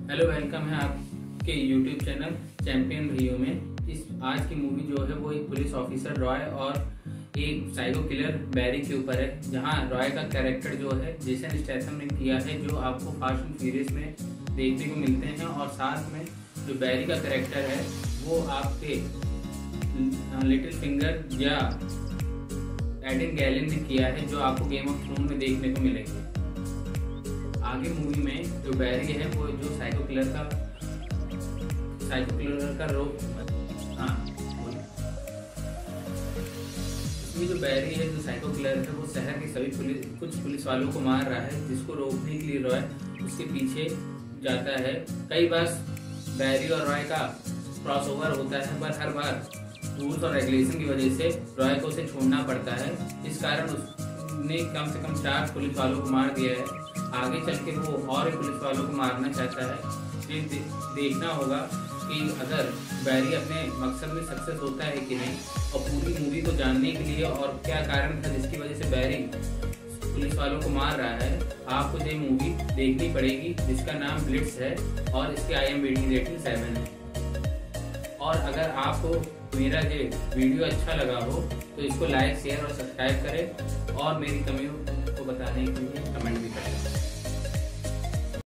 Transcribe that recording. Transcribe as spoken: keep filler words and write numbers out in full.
Hello, welcome है आपके YouTube channel champion रियो में। इस आज की मूवी जो है वो एक पुलिस ऑफिसर रॉय और एक साइको किलर बैरी के ऊपर है, जहां रॉय का कैरेक्टर जो है जेसन स्टैथम ने किया है, जो आपको फास्ट एंड फ्यूरियस में देखने को मिलते हैं। और साथ में जो बैरी का कैरेक्टर है वो आपके लिटिल फिंगर या एडन गैलन ने किया है, जो आपको गेम ऑफ थ्रोन में देखने को मिलेंगे। आगे मूवी में जो बैरी है वो जो साइको किलर का साइको किलर का रोग हाँ इसमें जो बैरी है जो साइको किलर है वो शहर के सभी पुलिस कुछ पुलिस वालों को मार रहा है, जिसको रोकने के लिए रॉय उसके पीछे जाता है। कई बार बैरी और रॉय का क्रॉसओवर होता है, पर हर बार रूल्स और रेगुलेशन की वजह से रॉय को उसे छोड़ना पड़ता है। इस कारण उसने कम से कम चार पुलिस वालों को मार दिया है। आगे चल के वो और भी पुलिस वालों को मारना चाहता है। ये दे, देखना होगा कि अगर बैरी अपने मकसद में सक्सेस होता है कि नहीं। और पूरी मूवी को जानने के लिए और क्या कारण था जिसकी वजह से बैरी पुलिस वालों को मार रहा है, आपको ये मूवी देखनी पड़ेगी, जिसका नाम ब्लिट्स है और इसकी I M B D rating seven है। और अगर आपको मेरा ये वीडियो अच्छा लगा हो तो इसको लाइक, शेयर और सब्सक्राइब करें और मेरी कमियों को बताने के लिए कमेंट भी करें।